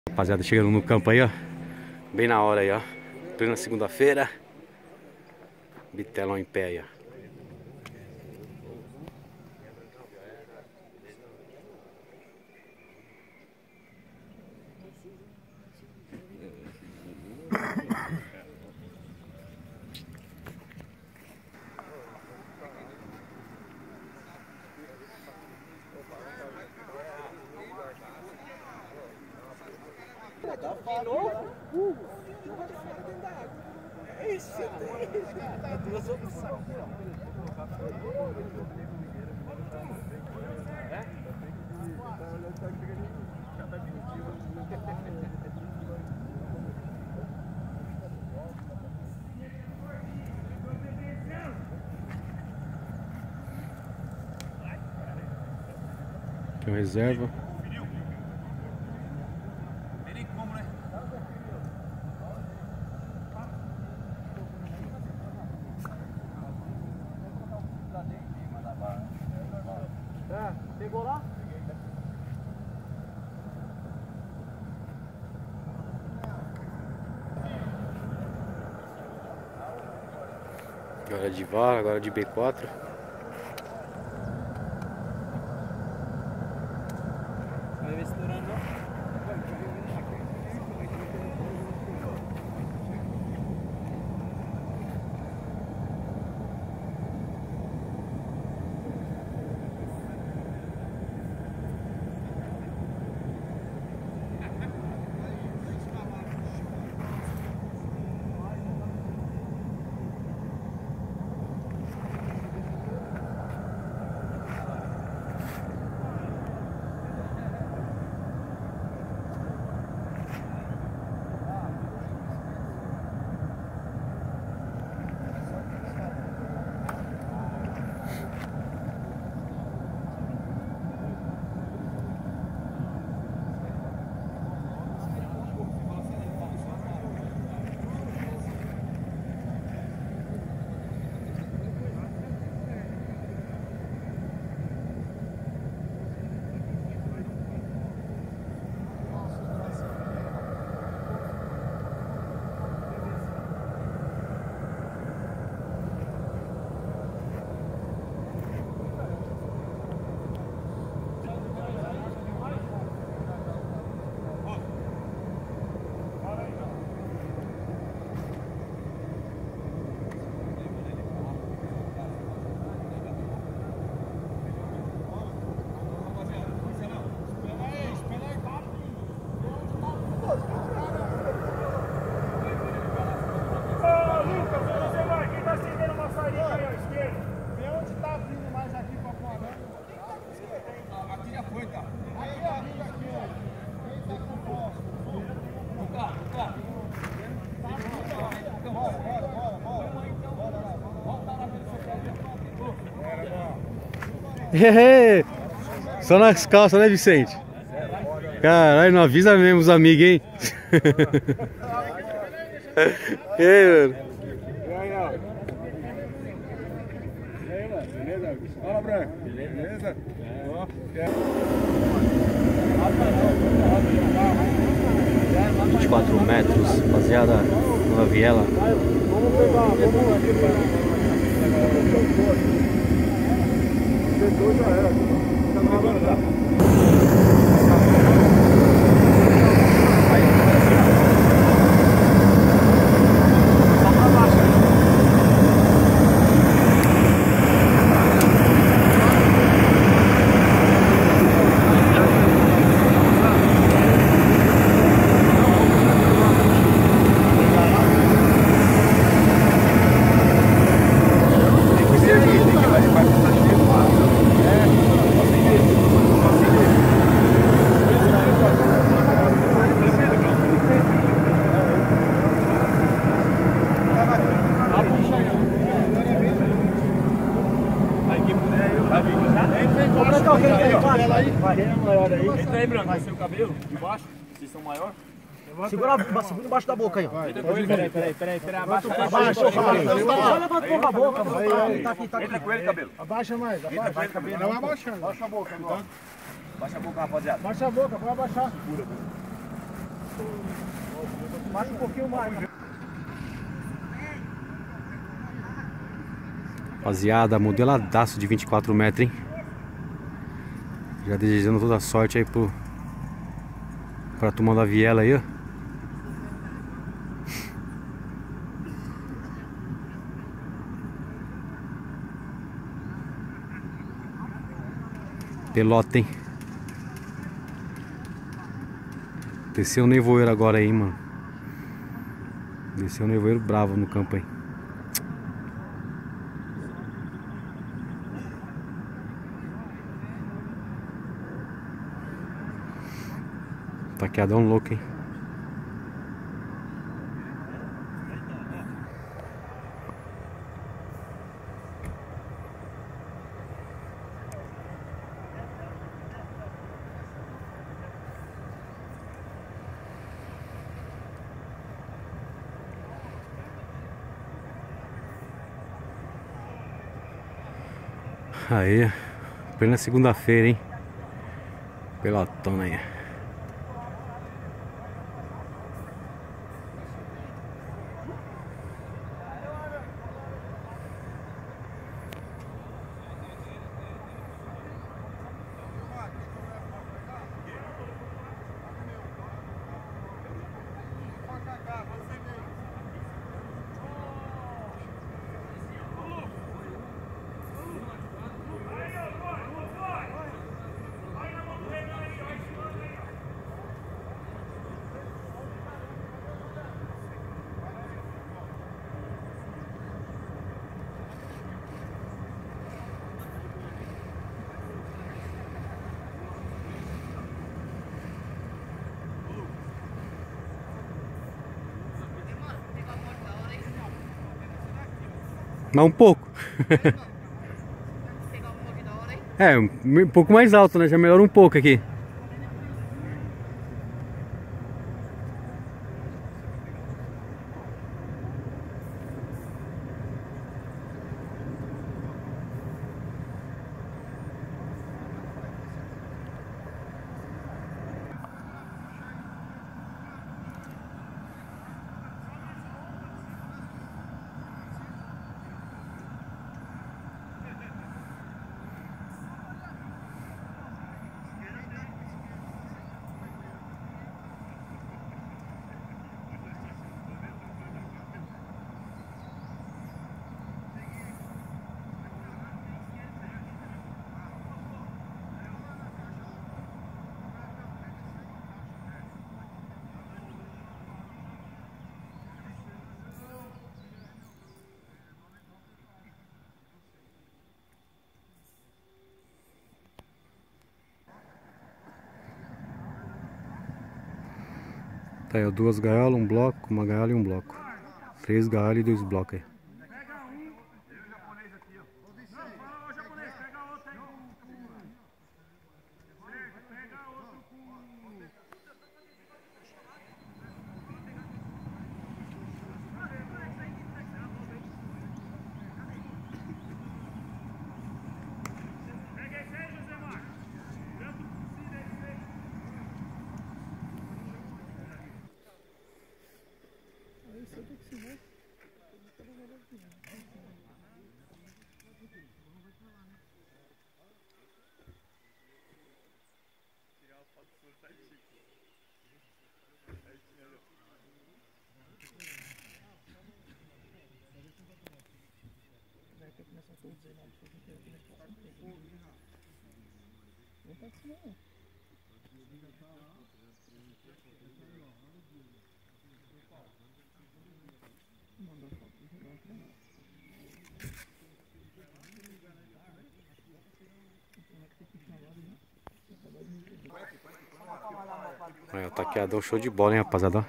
Rapaziada, chegando no campo aí, ó. Bem na hora aí, ó. Plena segunda-feira. Bitelão em pé aí, ó. Aqui é o reserva. Pegou lá? Agora de VAR, agora de B4. Vai ver se durando. Só nas calças, né, Vicente? Caralho, não avisa mesmo os amigos, hein? E aí, mano? Beleza? Fala, Branco. Beleza? 24 metros, rapaziada, uma viela. Vamos pegar, vamos aqui para... Setor já era. Tá gravando, Entra aí, Branco. Vai ser o cabelo embaixo. Vocês são maior. Segura embaixo da boca aí, ó. Peraí. Abaixa o cabelo. Olha pra pouco a boca, mano. Tá aqui. Entra com ele, cabelo. Abaixa mais. Abaixa o cabelo. Não vai abaixando. Abaixa a boca agora. Abaixa a boca, rapaziada. Abaixa a boca, vai abaixar. Baixa um pouquinho mais. Rapaziada, modeladaço de 24 metros, hein? Já desejando toda a sorte aí pra turma da viela aí, ó. Pelota, hein? Desceu o nevoeiro agora aí, mano. Desceu o nevoeiro bravo no campo aí. Taqueadão louco, hein? Aí, plena segunda-feira, hein? Pelotona aí. Mas um pouco. É, um pouco mais alto, né? Já melhora um pouco aqui. Tá aí, ó, 2 gaiolas, um bloco, uma gaiola e um bloco. 3 gaiolas e 2 blocos aí. Aí, o taqueador show de bola, hein, rapaziada.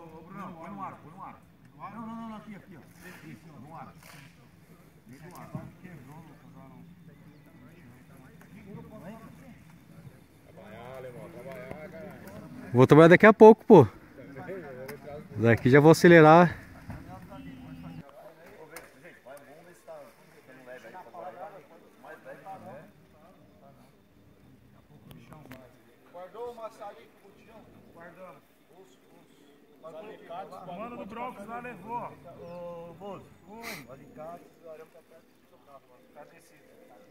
Vou trabalhar daqui a pouco, pô. Daqui já vou acelerar. Guardou o maçarico pro botijão? Guardamos. Os O mano do Broncos lá levou. Ô, Bozo. O alicate, o arame tá perto do seu carro, mano. Tá descido.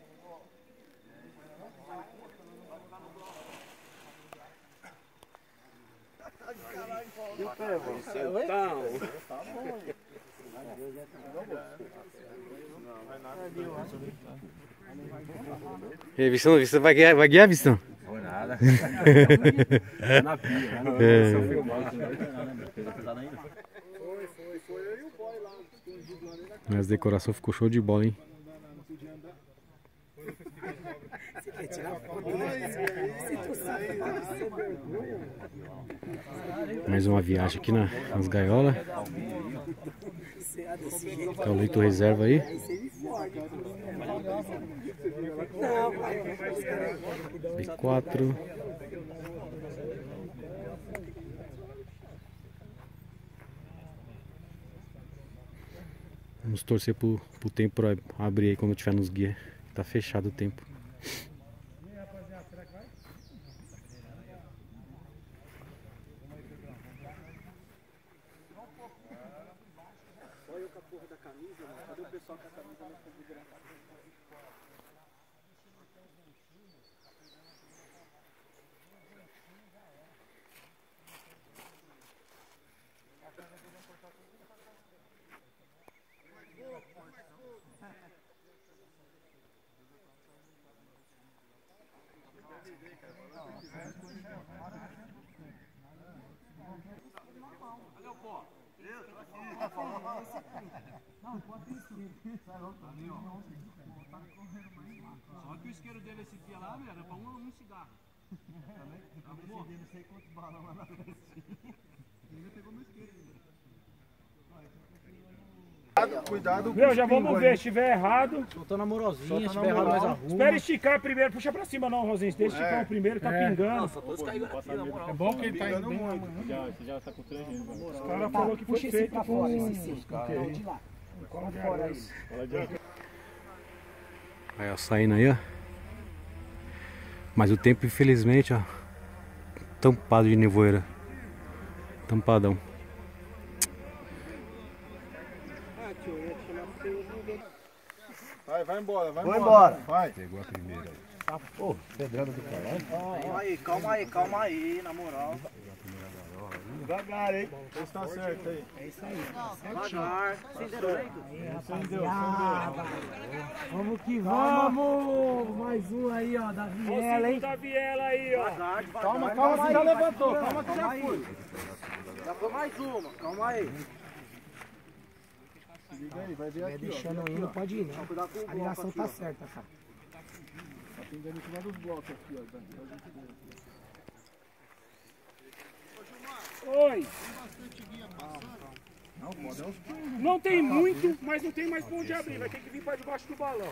E o pé, mano? Tá bom. E aí, Vistão, vai guiar, Vistão? Foi nada. Na pia, né? Foi eu e o boy lá, escondido lá dentro. Mas a decoração ficou show de bola, hein? Você quer tirar foto? Mais uma viagem aqui nas gaiolas. Tá o leito reserva aí. B4. Vamos torcer pro tempo abrir aí quando tiver nos guias. Tá fechado o tempo. Olha eu com a porra da camisa, mano. Cadê o pessoal com a camisa na configuração? Cadê o pó? Não, pode isso. Só que o isqueiro dele esse dia lá, meu, era pra um cigarro. Arrumou? Não sei quantos balões lá na frente. Ele pegou meu isqueiro. Cuidado. Meu, já vamos ver, se estiver errado. Soltando a moralzinha, se tiver errado, mais arruma. Espera esticar primeiro, puxa pra cima não, Rosinho. Deixa esticar o primeiro, tá pingando. É bom que ele tá indo muito. Já tá com 3 dias. Os caras falaram que foi feito com... De lá. Coloca fora aí. Aí, ó, saindo aí, ó. Mas o tempo, infelizmente, ó, tampado de nevoeira. Tampadão. Vai embora, vai Vou embora. embora. Vai. Pegou a primeira aí. Tá, pô, pedrada do caralho. Calma aí, na moral. Devagar, hein? Você tá certo aí. É isso aí. Devagar. Acendeu o leito? Acendeu. Vamos que vamos! Mais um aí, ó, da Viela, hein? Da Viela aí, ó. Devagar, devagar. Calma, você já levantou. Calma que já aí. foi. Já foi mais uma, calma aí. Liga aí, vai ver Vai aqui, ó. deixando aí, não pode ir, não. Cuidado com o A bloco ligação aqui, tá ó. certa, cara. Tá pingando em cima dos blocos aqui, ó. Oi. Não tem muito, mas não tem mais pra onde abrir. Vai ter que vir pra debaixo do balão.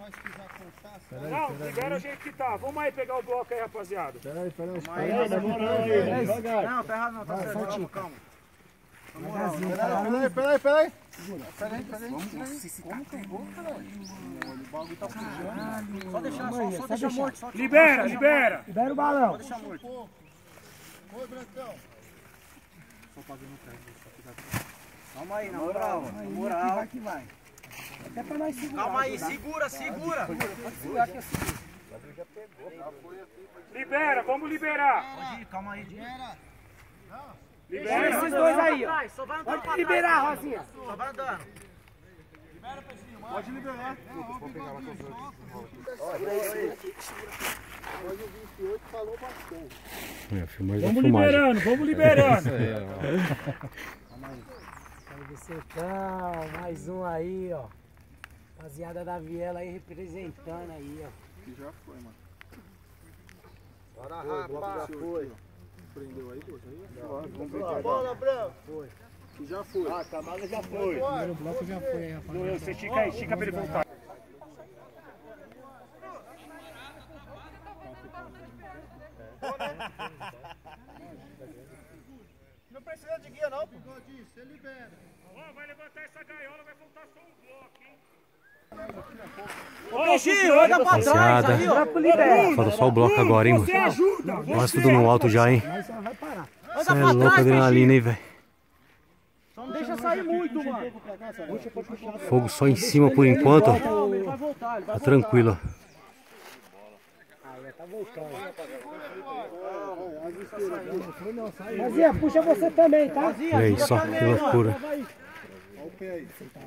Não, libera o jeito que tá. Vamos aí pegar o bloco aí, rapaziada. Peraí. Devagar. Não, tá errado não, tá certo. Calma. Peraí. Só deixar morto. Só Libera. Libera o balão. deixar morto. Oi, Brancão. Calma aí, na moral. Na moral. Vai que vai. Até pra nós segurar. Calma aí, segura. Segurar que eu seguro. Libera, vamos liberar. Pode ir, calma aí. Libera. Esses dois aí, ó. Só vai andando. Pode liberar, Rosinha. Só vai andando. Pode liberar. Hoje o 28 falou bastante. É, filmagem da Vamos filmagem. liberando. Aí, Vicentão, mais um aí, ó. Rapaziada da Viela aí representando aí, ó. Que já foi, mano. Bora, Já foi. Prendeu aí, pô? Bola, Branco. Foi. Que já foi. Ah, a camada já foi. O primeiro bloco já foi aí, rapaziada. Você estica aí, estica pra ele voltar. Não precisa de guia, não, pô. Você libera. Ó, vai levantar essa gaiola, vai faltar só um bloco, hein? Gil, olha pra trás aí, ó. Falta só o bloco agora, hein, mano. Você ajuda. Quase tudo no alto já, hein. Aí você vai parar. Você é louco, adrenalina, hein, velho. sair muito, mano. Fogo só em cima por enquanto, ó. Ele vai voltar, ele vai Tá tranquilo, ó. Tá voltando. Mazinha, puxa você também, tá? Olha aí só, que loucura. Olha o pé aí.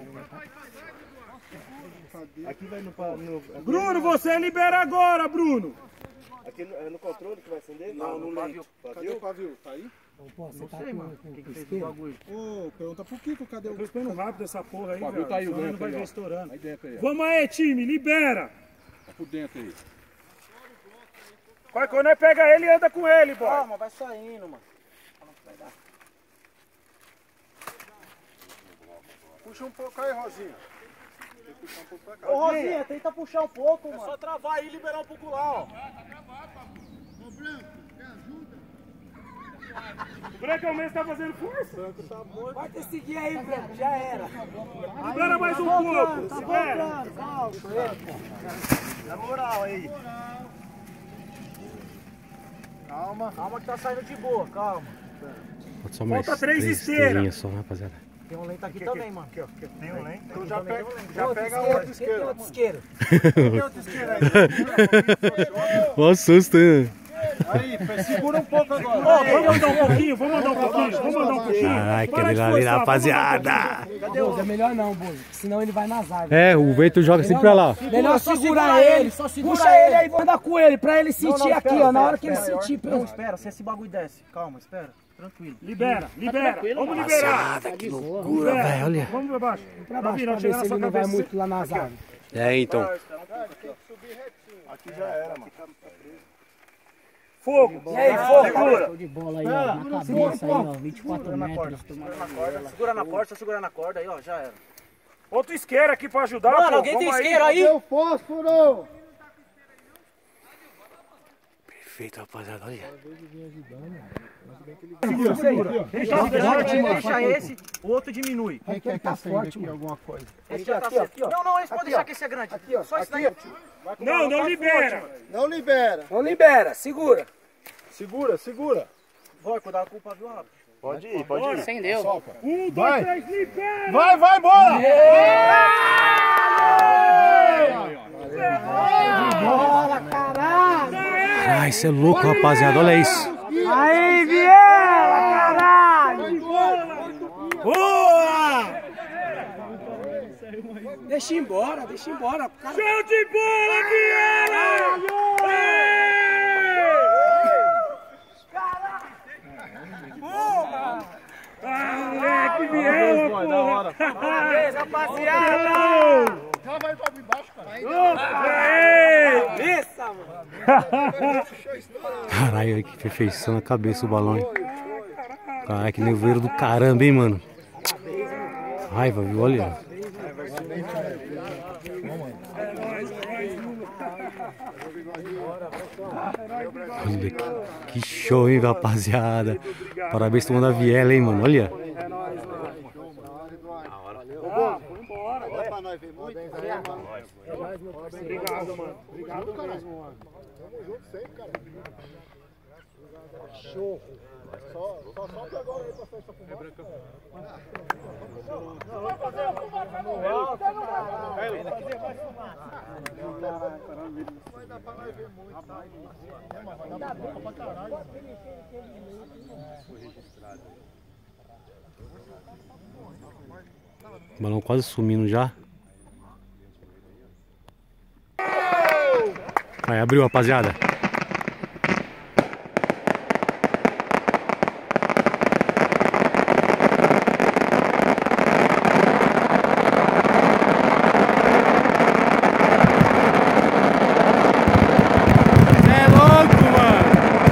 Aqui vai no... Bruno, você libera agora, Bruno. Aqui é no controle que vai acender? Não, no pavio. Cadê o pavio? Tá aí? Você tá que fez o bagulho? Ô, pergunta pro Kiko, cadê Eu o... tô esperando rápido essa porra aí, O pavio velho. tá aí, Senão o não dentro vai aí, ver ó. estourando. Aí dentro aí, ó. Vamos aí, time, libera. Tá por dentro aí. Quando nós pega ele, anda com ele, boy. Calma, vai saindo, mano. Puxa um pouco aí, Rosinha. Tem que puxar um pouco pra cá. Ô, Rosinha, tenta puxar um pouco, mano. É só travar aí e liberar um pouco lá, ó. O Branco mesmo tá fazendo força. Pode seguir aí, Branco, já era. Libera mais um pouco. Tá Espera. voltando, calma. Na moral aí. Calma. Calma que tá saindo de boa, calma. Falta só mais Falta 3 3 esteiras. esteirinhas só, rapaziada. Tem um lento aqui também, mano. Aqui, ó. Tem um lento. Então já pega Outro isqueiro. Outro isqueiro. Ó o susto, hein? Aí, segura um pouco agora. Ó, vamos andar um pouquinho, vamos andar um pouquinho. Ai, que Para de adrenalina, forçar, rapaziada. Bozo, é melhor não, Bozo, senão ele vai nas árvores. É, o vento joga sempre pra lá. Melhor só segurar segura ele, ele, só segura puxa ele. ele aí, vou andar com ele, pra ele sentir aqui, ó, na hora que ele sentir. Não, espera, se esse bagulho desce. Calma, espera. Tranquilo. Libera. Vamos liberar. Que loucura, velho, olha. Vamos pra baixo. Pra baixo, pra ver se ele não vai muito lá nas árvores. É, então. Aqui já era, mano. Fogo. E aí, fogo? Show de bola aí, ó, na cabeça aí, ó, 24 metros. Segura na corda, só segurar na corda aí, ó, já era. Outro isqueiro aqui pra ajudar. Mano, pô. alguém tem Vamos isqueiro aí? o fósforo! Perfeito, rapaziada, olha. Deixa esse, o outro diminui. Quem quer que acenda aqui alguma coisa? Esse já tá certo. Não, esse pode deixar que esse é grande. Aqui, ó. Só esse daí. Não libera. Não libera. Não libera, segura. Segura. Vai, cuidado com o pavio rápido. Pode ir. Acendeu. 1, 2, 3, libera. Vai, bola! Bola, caralho. Ai, você é louco, rapaziada, olha isso. Aí, Viela, caralho. Boa! Deixa embora. Show de bola, Viela! Ah, moleque, Viela, porra! Parabéns, rapaziada! Já vai pra baixo, cara. Isso, mano! Caralho, olha que perfeição na cabeça o balão, hein? Caralho, que nevoeiro do caramba, hein, mano? Raiva, viu? Olha. Olha que show, hein, rapaziada? Parabéns todo mundo da Viela, hein, mano? Olha. Dá pra nós ver muito? Obrigado, mano. Obrigado mesmo, mano. Tamo junto sempre, cara. Show. Só agora aí pra festa com Brancão. Não, vai fazer uma fumaça no alto, cara. Vai fazer mais fumaça. Vai dar pra nós ver muito, tá? Vai dar boca pra caralho. Foi registrado. O balão quase sumindo já. Vai, abriu, rapaziada. É louco, mano.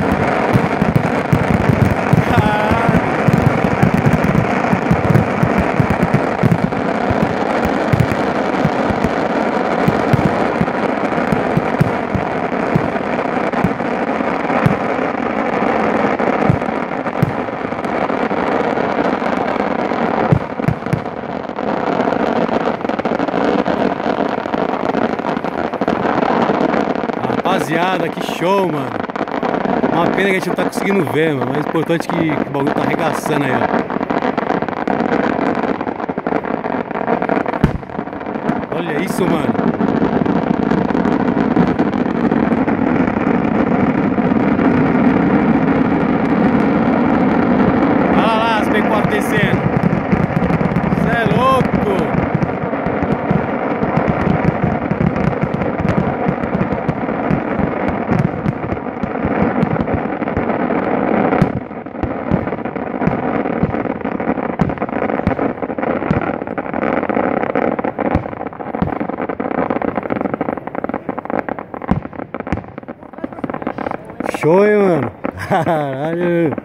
Rapaziada, que show, mano. Uma pena que a gente não tá conseguindo ver, mano. Mas o importante é que o bagulho tá arregaçando aí, ó. isso, mano? Olha lá as P4 descendo. Cê é louco! Show, hein, mano? Caralho!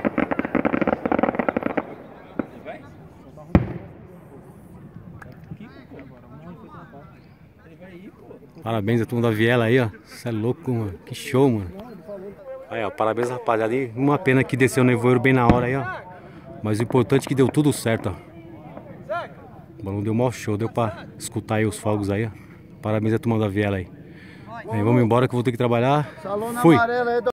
Parabéns a turma da Viela aí, ó. Você é louco, mano. Que show, mano. Aí, ó. Parabéns, rapaziada. E uma pena que desceu o nevoeiro bem na hora aí, ó. Mas o importante é que deu tudo certo, ó. O balão deu mó show. Deu pra escutar aí os fogos aí, ó. Parabéns a turma da Viela aí. Aí, vamos embora que eu vou ter que trabalhar. Fui.